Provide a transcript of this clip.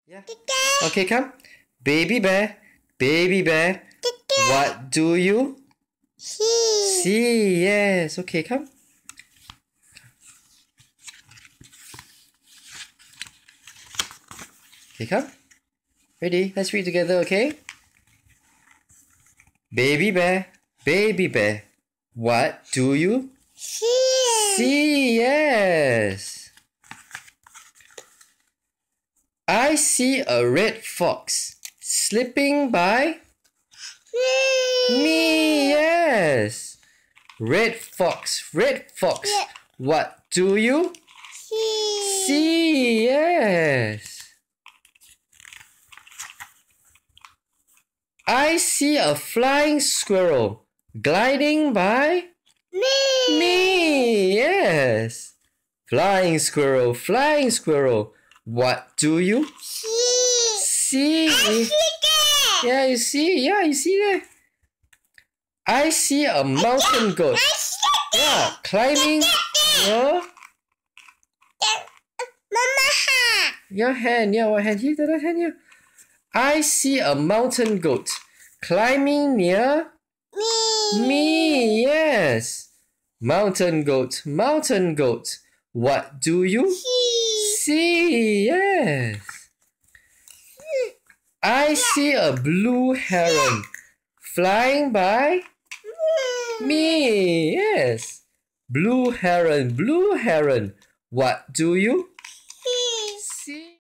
Yeah. Okay, come. Baby bear, baby bear. What do you see? Yes. Okay, come. Okay, come. Ready? Let's read together, okay? Baby bear, baby bear. What do you see? Yes. I see a red fox slipping by me. Yes. Red fox, red fox. What do you see? Yes. I see a flying squirrel gliding by me. Yes. Flying squirrel, flying squirrel. What do you see? Yeah, you see? Yeah, you see there? I see a mountain goat. Yeah, climbing your hand. Yeah, what hand? Here, that hand here. I see a mountain goat climbing near me. Yes. Mountain goat, mountain goat. What do you see? Yes. I see a blue heron flying by me. Yes. Blue heron, blue heron. What do you